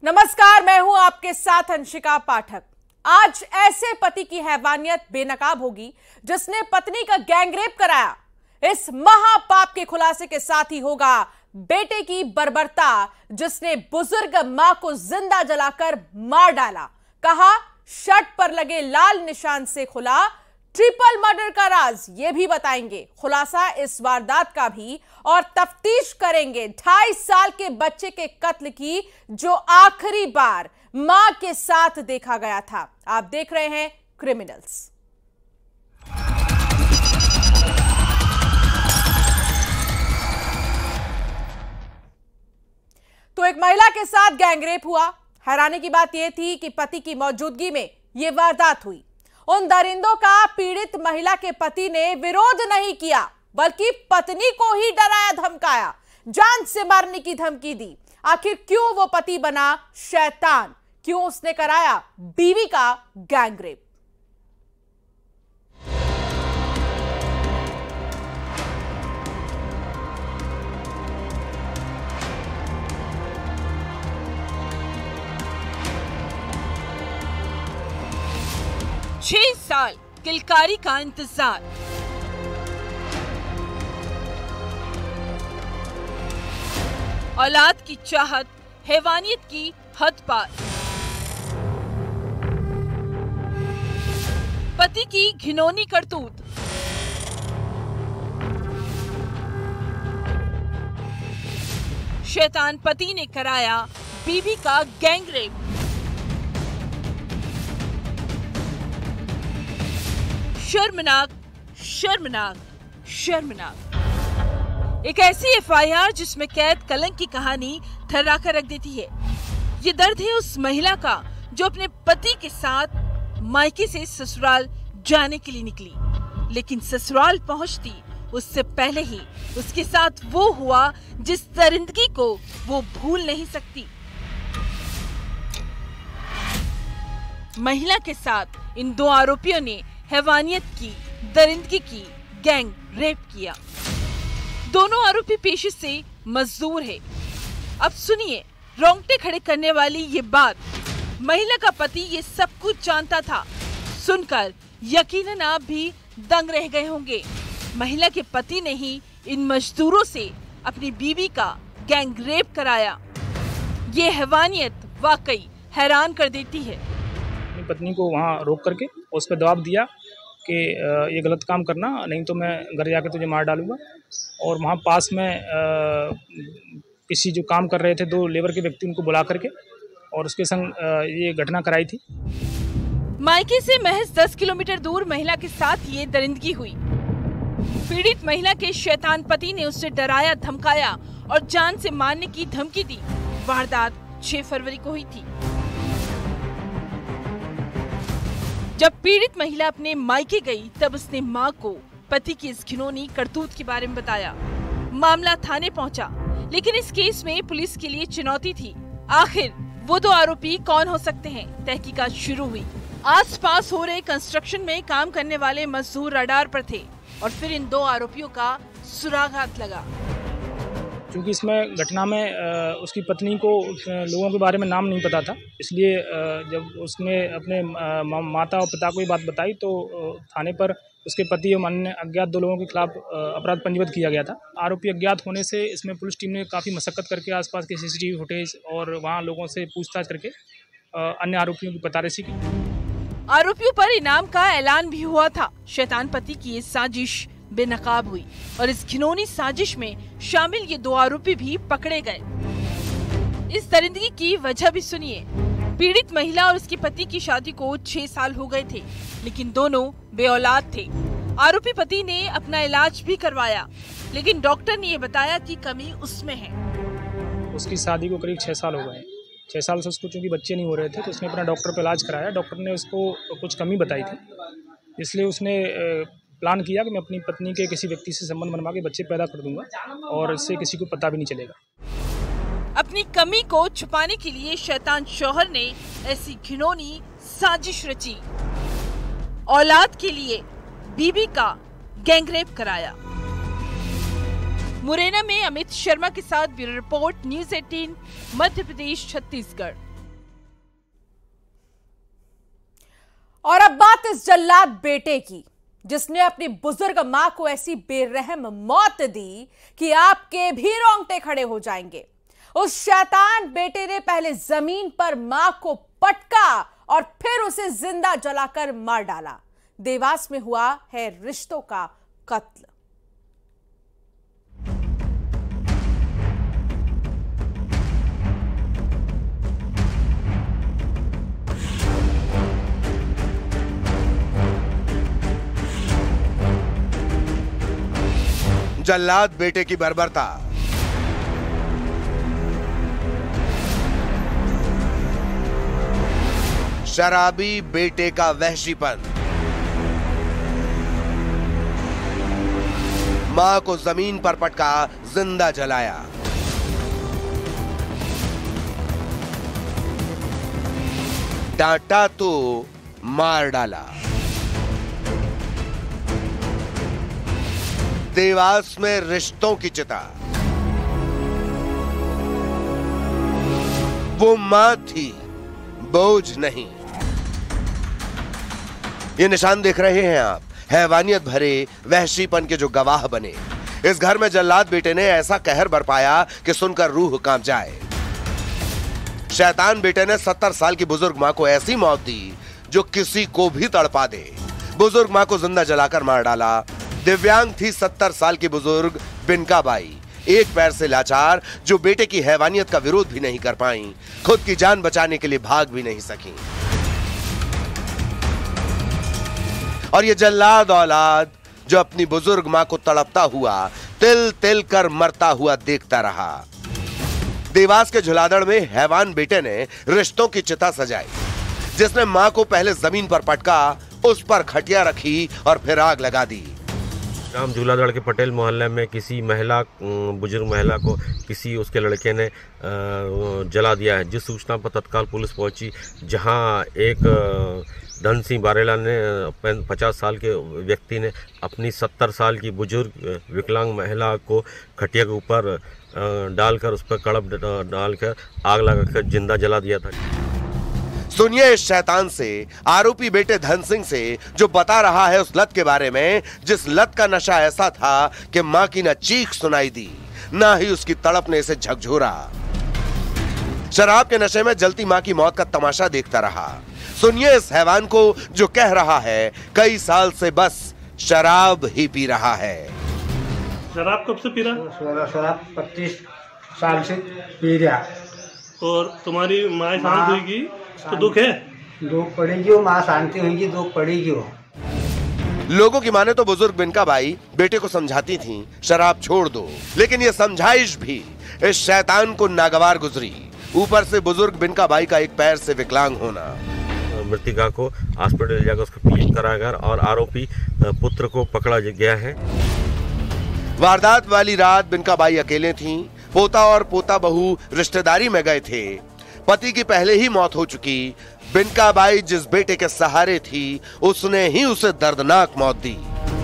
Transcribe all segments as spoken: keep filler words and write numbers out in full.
नमस्कार, मैं हूं आपके साथ अंशिका पाठक। आज ऐसे पति की हैवानियत बेनकाब होगी जिसने पत्नी का गैंगरेप कराया। इस महापाप के खुलासे के साथ ही होगा बेटे की बर्बरता, जिसने बुजुर्ग मां को जिंदा जलाकर मार डाला। कहा शर्ट पर लगे लाल निशान से खुला ट्रिपल मर्डर का राज, ये भी बताएंगे। खुलासा इस वारदात का भी और तफ्तीश करेंगे ढाई साल के बच्चे के कत्ल की, जो आखिरी बार मां के साथ देखा गया था। आप देख रहे हैं क्रिमिनल्स। तो एक महिला के साथ गैंगरेप हुआ। हैरानी की बात यह थी कि पति की मौजूदगी में यह वारदात हुई। उन दरिंदों का पीड़ित महिला के पति ने विरोध नहीं किया, बल्कि पत्नी को ही डराया धमकाया, जान से मारने की धमकी दी। आखिर क्यों वो पति बना शैतान? क्यों उसने कराया बीवी का गैंगरेप? छह साल किलकारी का इंतजार। औलाद की चाहत, हैवानियत की हद पार। पति की घिनौनी करतूत। शैतान पति ने कराया बीवी का गैंगरेप। शर्मनाक, शर्मनाक, शर्मनाक। एक ऐसी एफ आई आर जिसमें कैद कलंक की कहानी थर्रा कर रख देती है। ये दर्द है उस महिला का जो अपने पति के साथ मायके से ससुराल जाने के लिए निकली, लेकिन ससुराल पहुंचती उससे पहले ही उसके साथ वो हुआ जिस दरिंदगी को वो भूल नहीं सकती। महिला के साथ इन दो आरोपियों ने हैवानियत की, दरिंदगी की, गैंग रेप किया। दोनों आरोपी पेशे से मजदूर है। अब सुनिए रोंगटे खड़े करने वाली ये बात। महिला का पति ये सब कुछ जानता था। सुनकर यकीनन आप भी दंग रह गए होंगे। महिला के पति ने ही इन मजदूरों से अपनी बीवी का गैंग रेप कराया। ये हैवानियत वाकई हैरान कर देती है। अपनी पत्नी को वहाँ रोक करके उस पर दबाव दिया कि ये गलत काम करना, नहीं तो मैं घर जाकर तुझे मार डालूंगा। और वहाँ पास में आ, किसी जो काम कर रहे थे दो लेबर के व्यक्ति, उनको बुला करके और उसके संग आ, ये घटना कराई थी। मायके से महज दस किलोमीटर दूर महिला के साथ ये दरिंदगी हुई। पीड़ित महिला के शैतान पति ने उससे डराया, धमकाया और जान से मारने की धमकी दी। वारदात छह फरवरी को हुई थी। जब पीड़ित महिला अपने मायके गई तब उसने मां को पति की इस घिनौनी करतूत के बारे में बताया। मामला थाने पहुंचा, लेकिन इस केस में पुलिस के लिए चुनौती थी। आखिर वो दो आरोपी कौन हो सकते हैं? तहकीकात शुरू हुई। आसपास हो रहे कंस्ट्रक्शन में काम करने वाले मजदूर रडार पर थे और फिर इन दो आरोपियों का सुराग लगा। क्योंकि इसमें घटना में उसकी पत्नी को लोगों के बारे में नाम नहीं पता था, इसलिए जब उसने अपने माता और पिता को ये बात बताई तो थाने पर उसके पति और अन्य अज्ञात दो लोगों के खिलाफ अपराध पंजीबद्ध किया गया था। आरोपी अज्ञात होने से इसमें पुलिस टीम ने काफ़ी मशक्कत करके आसपास के C C T V footage और वहाँ लोगों से पूछताछ करके अन्य आरोपियों की पतारेसी की। आरोपियों पर इनाम का ऐलान भी हुआ था। शैतान पति की ये साजिश बेनकाब हुई और इस घिनौनी साजिश में शामिल ये दो आरोपी भी पकड़े गए। इस दरिंदगी की वजह भी सुनिए। पीड़ित महिला और उसके पति की शादी को छह साल हो गए थे, लेकिन दोनों बेऔलाद थे। आरोपी पति ने अपना इलाज भी करवाया, लेकिन डॉक्टर ने ये बताया कि कमी उसमें है। उसकी शादी को करीब छह साल हो गए। छह साल से उसको चूंकि बच्चे नहीं हो रहे थे तो उसने अपना डॉक्टर पे इलाज कराया। डॉक्टर ने उसको कुछ कमी बताई थी, इसलिए उसने प्लान किया कि मैं अपनी पत्नी के किसी व्यक्ति से संबंध बनवा के बच्चे पैदा कर दूंगा और इससे किसी को पता भी नहीं चलेगा। अपनी कमी को छुपाने के लिए शैतान शौहर ने ऐसी घिनौनी साजिश रची। औलाद के लिए बीबी का गैंगरेप कराया। मुरैना में अमित शर्मा के साथ ब्यूरो रिपोर्ट, न्यूज़ अठारह, मध्य प्रदेश, छत्तीसगढ़। और अब बात इस जल्लाद बेटे की, जिसने अपनी बुजुर्ग मां को ऐसी बेरहम मौत दी कि आपके भी रोंगटे खड़े हो जाएंगे। उस शैतान बेटे ने पहले जमीन पर मां को पटका और फिर उसे जिंदा जलाकर मार डाला। देवास में हुआ है रिश्तों का कत्ल। जल्लाद बेटे की बर्बरता, शराबी बेटे का वहशीपन, मां को जमीन पर पटका जिंदा जलाया, डांटा तो मार डाला। देवास में रिश्तों की चिता। वो मां थी, बोझ नहीं। ये निशान देख रहे हैं आप, हैवानियत भरे वहशीपन के जो गवाह बने। इस घर में जल्लाद बेटे ने ऐसा कहर बरपाया कि सुनकर रूह कांप जाए। शैतान बेटे ने सत्तर साल की बुजुर्ग मां को ऐसी मौत दी जो किसी को भी तड़पा दे। बुजुर्ग मां को जिंदा जलाकर मार डाला। दिव्यांग थी सत्तर साल की बुजुर्ग बिनका बाई, एक पैर से लाचार, जो बेटे की हैवानियत का विरोध भी नहीं कर पाई, खुद की जान बचाने के लिए भाग भी नहीं सकी। और ये जल्लाद औलाद जो अपनी बुजुर्ग मां को तड़पता हुआ, तिल तिल कर मरता हुआ देखता रहा। देवास के झुलादड़ में हैवान बेटे ने रिश्तों की चिता सजाई, जिसने मां को पहले जमीन पर पटका, उस पर खटिया रखी और फिर आग लगा दी। राम झूलादड़ के पटेल मोहल्ले में किसी महिला, बुजुर्ग महिला को किसी उसके लड़के ने जला दिया है। जिस सूचना पर तत्काल पुलिस पहुंची, जहां एक धन सिंह बारेला ने पचास साल के व्यक्ति ने अपनी सत्तर साल की बुजुर्ग विकलांग महिला को खटिया के ऊपर डालकर उस पर कड़प डालकर आग लगाकर जिंदा जला दिया था। सुनिए इस शैतान से, आरोपी बेटे धन सिंह से, जो बता रहा है उस लत के बारे में, जिस लत का नशा ऐसा था कि मां की न चीख सुनाई दी, ना ही उसकी तड़प ने इसे झकझोरा। शराब के नशे में जलती मां की मौत का तमाशा देखता रहा। सुनिए इस हैवान को जो कह रहा है कई साल से बस शराब ही पी रहा है। शराब कब से पी रहा? शराब पच्चीस साल से पी रहा। और तुम्हारी माँ शांत हुई तो दुख है? दुख पड़ेगी, माँ शांति होगी, दुख पड़ेगी। लोगों की माने तो बुजुर्ग बिनका बाई बेटे को समझाती थी शराब छोड़ दो, लेकिन ये समझाइश भी इस शैतान को नागवार गुजरी। ऊपर से बुजुर्ग बिनका बाई का एक पैर से विकलांग होना। मृतिका को हॉस्पिटल ले जाकर उसको पीएम कराया गया और आरोपी पुत्र को पकड़ा गया है। वारदात वाली रात बिनका बाई अकेले थीं। पोता और पोता बहू रिश्तेदारी में गए थे। पति की पहले ही मौत हो चुकी बिनका बाई जिस बेटे के सहारे थी, उसने ही उसे दर्दनाक मौत दी।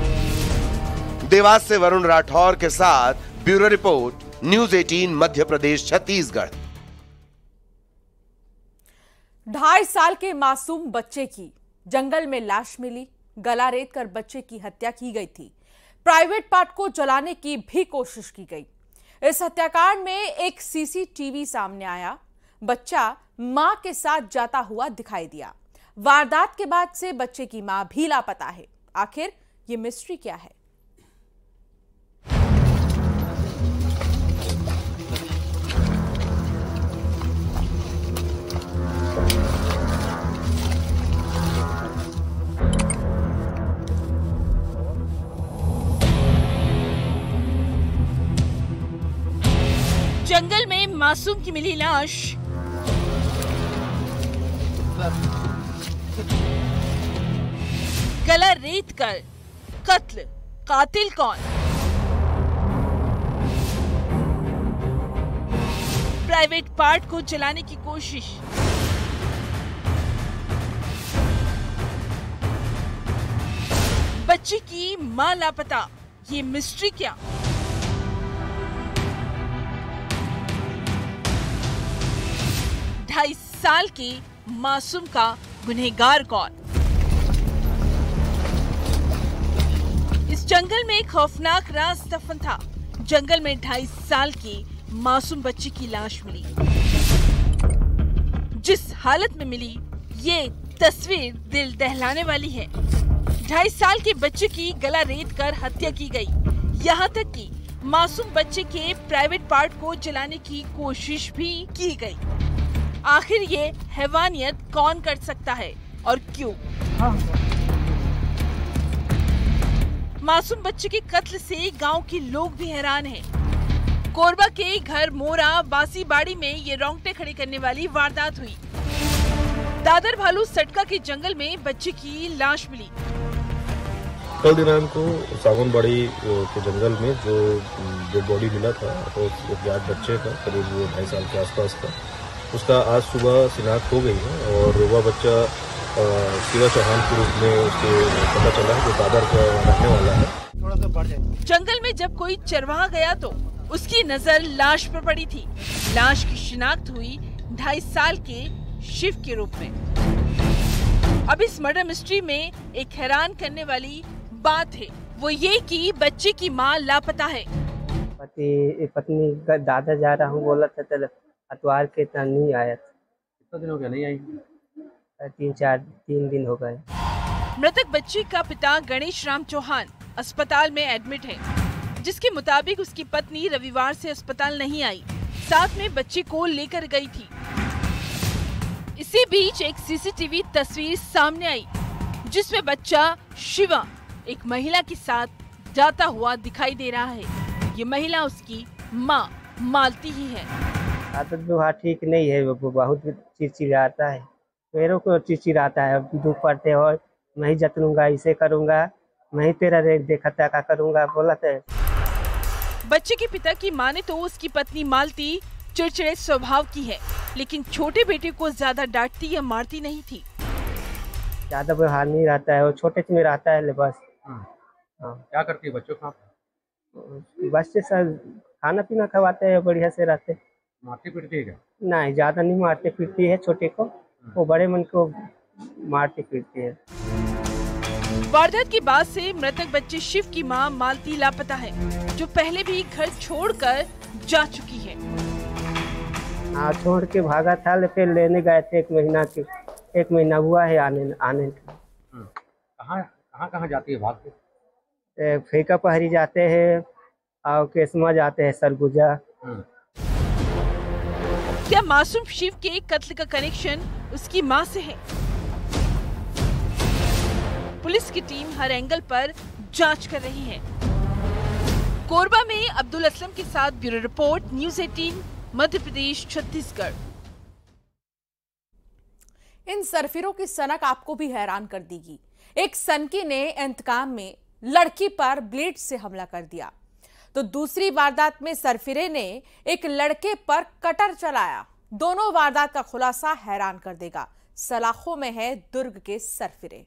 देवास से वरुण राठौर के साथ ब्यूरो रिपोर्ट, न्यूज अठारह मध्य प्रदेश छत्तीसगढ़। ढाई साल के मासूम बच्चे की जंगल में लाश मिली। गला रेत कर बच्चे की हत्या की गई थी। प्राइवेट पार्ट को जलाने की भी कोशिश की गई। इस हत्याकांड में एक सीसीटीवी सामने आया। बच्चा मां के साथ जाता हुआ दिखाई दिया। वारदात के बाद से बच्चे की मां भी लापता है। आखिर ये मिस्ट्री क्या है? जंगल में मासूम की मिली लाश। गला रेत कर कत्ल। कातिल कौन? प्राइवेट पार्ट को जलाने की कोशिश। बच्ची की मां लापता। ये मिस्ट्री क्या? ढाई साल के मासूम का गुनहगार कौन? जंगल में एक खौफनाक राज दफन था। जंगल में ढाई साल की मासूम बच्ची की लाश मिली। जिस हालत में मिली, ये तस्वीर दिल दहलाने वाली है। ढाई साल के बच्चे की गला रेत कर हत्या की गई। यहाँ तक कि मासूम बच्चे के प्राइवेट पार्ट को जलाने की कोशिश भी की गई। आखिर ये हैवानियत कौन कर सकता है और क्यों? मासूम बच्चे के कत्ल से गांव के लोग भी हैरान हैं। कोरबा के घर मोरा बासीबाड़ी में ये रोंगटे खड़े करने वाली वारदात हुई। दादर भालू सटका के जंगल में बच्चे की लाश मिली। कल दिनांक को सागौनबाड़ी के जंगल में जो जो बॉडी मिला था तो एक बच्चे का करीब ढाई साल के आसपास का, उसका आज सुबह शिनाख्त हो गई है और वह बच्चा शिवा चौहान के रूप में उसके पता चला है जो दादर का रहने वाला है। थोड़ा सा बढ़ जाए। जंगल में जब कोई चरवाहा गया तो उसकी नजर लाश पर पड़ी थी। लाश की शिनाख्त हुई ढाई साल के शिव के रूप में। अब इस मर्डर मिस्ट्री में एक हैरान करने वाली बात है, वो ये कि बच्चे की मां लापता है। पति पत्नी का दादा जा रहा हूँ बोला था, चल अतवार के तरह नहीं आया। कितना दिन हो गया नहीं आई? तीन चार तीन दिन हो गए। मृतक बच्ची का पिता गणेश राम चौहान अस्पताल में एडमिट है, जिसके मुताबिक उसकी पत्नी रविवार से अस्पताल नहीं आई, साथ में बच्चे को लेकर गई थी। इसी बीच एक सीसीटीवी तस्वीर सामने आई जिसमें बच्चा शिवा एक महिला के साथ जाता हुआ दिखाई दे रहा है। ये महिला उसकी मां मालती ही है। आदत व्यवहार ठीक नहीं है, वो बहुत चिड़चिड़ाता है, मेरे को चिड़चिड़ाता है। दुख पड़ते और मैं ही जतनूंगा, इसे करूंगा, मैं ही तेरा रेख देखा क्या करूंगा बोला था। बच्चे के पिता की माने तो उसकी पत्नी मालती चिड़चिड़े स्वभाव की है, लेकिन छोटे बेटे को ज्यादा डांटती या मारती नहीं थी। ज्यादा व्यवहार नहीं रहता है, वो छोटे में रहता है बस। क्या करती है बच्चों का? बच्चे सब खाना पीना खवाते हैं, बढ़िया से रहते। मारती पीटती है क्या? नहीं, ज्यादा नहीं मारते पीटती है छोटे को, वो बड़े मन को मारती पीटती है। वारदात के बाद से मृतक बच्चे शिव की मां मालती लापता है, जो पहले भी घर छोड़कर जा चुकी है। हाँ, छोड़ के भागा था, फिर लेने गए थे। एक महीना के एक महीना हुआ है आने आने कहाँ कहाँ कहाँ जाती है भाग के? फेंका पहरी जाते हैं और केसमा जाते हैं, सरगुजा। क्या मासूम शिव के कत्ल का कनेक्शन उसकी मां से है? पुलिस की टीम हर एंगल पर जांच कर रही है। कोरबा में अब्दुल असलम के साथ ब्यूरो रिपोर्ट, न्यूज़ अठारह, मध्य प्रदेश, छत्तीसगढ़। इन सरफिरों की सनक आपको भी हैरान कर देगी। एक सनकी ने इंतकाम में लड़की पर ब्लेड से हमला कर दिया, तो दूसरी वारदात में सरफिरे ने एक लड़के पर कटर चलाया। दोनों वारदात का खुलासा हैरान कर देगा। सलाखों में है दुर्ग के सरफिरे।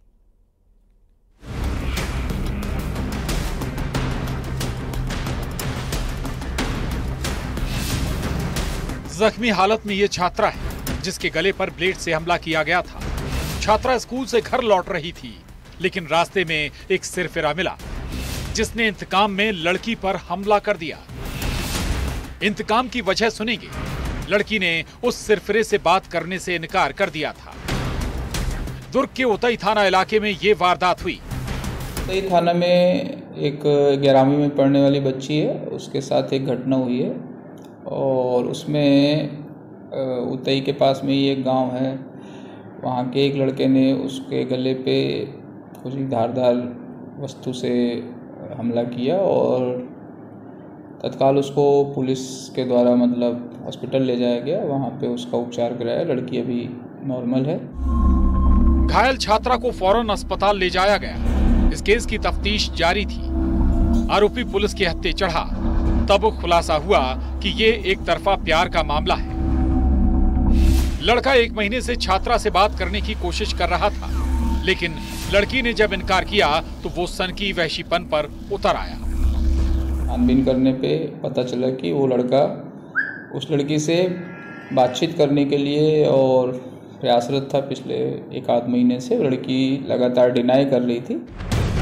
जख्मी हालत में ये छात्रा है जिसके गले पर ब्लेड से हमला किया गया था। छात्रा स्कूल से घर लौट रही थी, लेकिन रास्ते में एक सिरफिरा मिला जिसने इंतकाम में लड़की पर हमला कर दिया। इंतकाम की वजह सुनेंगे। लड़की ने उस सिरफिरे से बात करने से इनकार कर दिया था। दुर्ग के उतई थाना इलाके में ये वारदात हुई। उतई थाना में एक ग्यारहवीं में पढ़ने वाली बच्ची है, उसके साथ एक घटना हुई है और उसमें उतई के पास में ही एक गांव है, वहाँ के एक लड़के ने उसके गले पे कुछ धारदार वस्तु से हमला किया और तत्काल उसको पुलिस के द्वारा मतलब हॉस्पिटल ले जाया गया। वहाँ पे उसका उपचार कराया। लड़की अभी नॉर्मल है। घायल छात्रा को फौरन अस्पताल ले जाया गया। इस केस की तफ्तीश जारी थी। आरोपी पुलिस के हत्थे चढ़ा, तब खुलासा हुआ कि ये एक तरफा प्यार का मामला है। लड़का एक महीने से छात्रा से बात करने की कोशिश कर रहा था, लेकिन लड़की ने जब इनकार किया तो वो सनकी वहशीपन पर उतर आया। छानबीन करने पे पता चला कि वो लड़का उस लड़की से बातचीत करने के लिए और प्रयासरत था। पिछले एक आध महीने से लड़की लगातार डिनाई कर रही थी।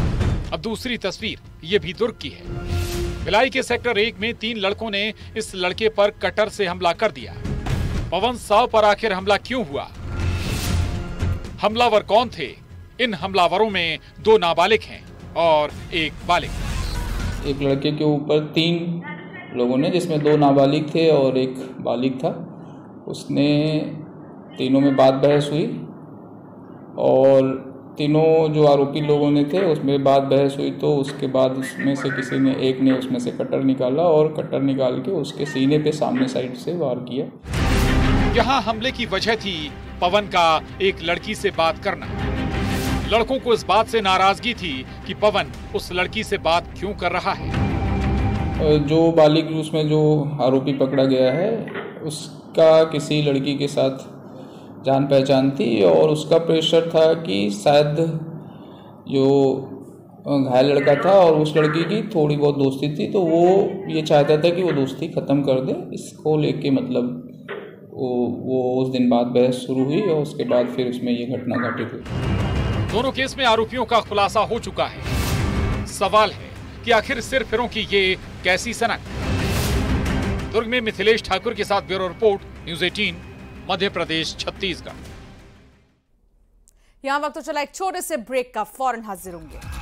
अब दूसरी तस्वीर ये भी दुर्ग की है। भिलाई के सेक्टर एक में तीन लड़कों ने इस लड़के पर कटर से हमला कर दिया। पवन साव पर आखिर हमला क्यों हुआ? हमलावर कौन थे? इन हमलावरों में दो नाबालिग हैं और एक बालिग। एक लड़के के ऊपर तीन लोगों ने, जिसमें दो नाबालिग थे और एक बालिग था, उसने तीनों में बात बहस हुई और तीनों जो आरोपी लोगों ने थे उसमें बात बहस हुई। तो उसके बाद उसमें से किसी ने एक ने उसमें से कटर निकाला और कटर निकाल के उसके सीने पे सामने साइड से वार किया। यहाँ हमले की वजह थी पवन का एक लड़की से बात करना। लड़कों को इस बात से नाराजगी थी कि पवन उस लड़की से बात क्यों कर रहा है। जो बालिग उसमें जो आरोपी पकड़ा गया है उसका किसी लड़की के साथ जान पहचान थी और उसका प्रेशर था कि शायद जो घायल लड़का था और उस लड़की की थोड़ी बहुत दोस्ती थी, तो वो ये चाहता था कि वो दोस्ती ख़त्म कर दे। इसको लेके मतलब वो वो उस दिन बाद बहस शुरू हुई और उसके बाद फिर उसमें ये घटना घटित हुई। दोनों केस में आरोपियों का खुलासा हो चुका है। सवाल है कि आखिर सिरफिरों की ये कैसी सनक। दुर्ग में मिथिलेश ठाकुर के साथ ब्यूरो रिपोर्ट, न्यूज़ अठारह, मध्य प्रदेश, छत्तीसगढ़। यहां वक्त तो चला एक छोटे से ब्रेक का, फौरन हाजिर होंगे।